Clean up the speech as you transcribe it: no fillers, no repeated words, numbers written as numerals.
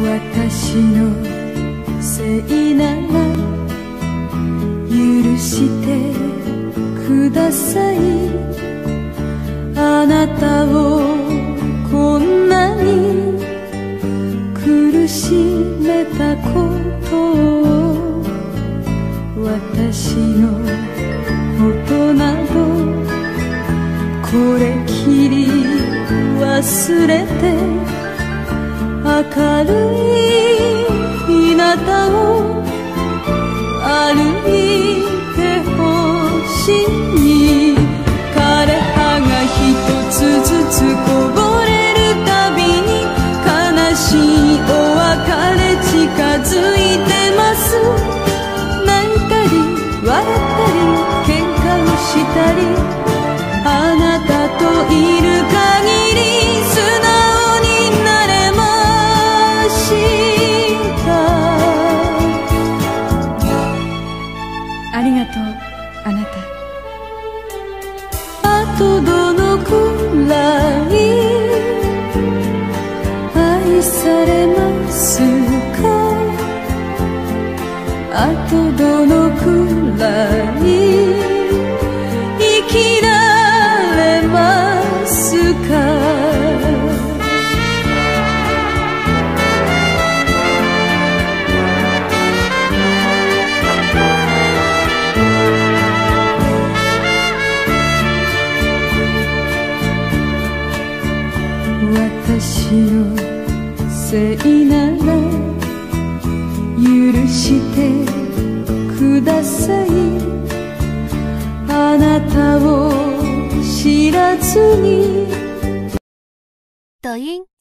私のせいなら許してください。あなたをこんなに苦しめたことを、私のことなどこれきり忘れて、明るい日向を歩いてほしい。枯れ葉が一つずつこぼれるたびに、悲しいお別れ近づいてます。泣いたり笑ったり喧嘩をしたり、あなたといる限り素直になれました。ありがとうあなた。あとどのくらい愛されますか。あとどのくらい生きられますか。私のせいなら許してください。あなたを知らずに。 抖音。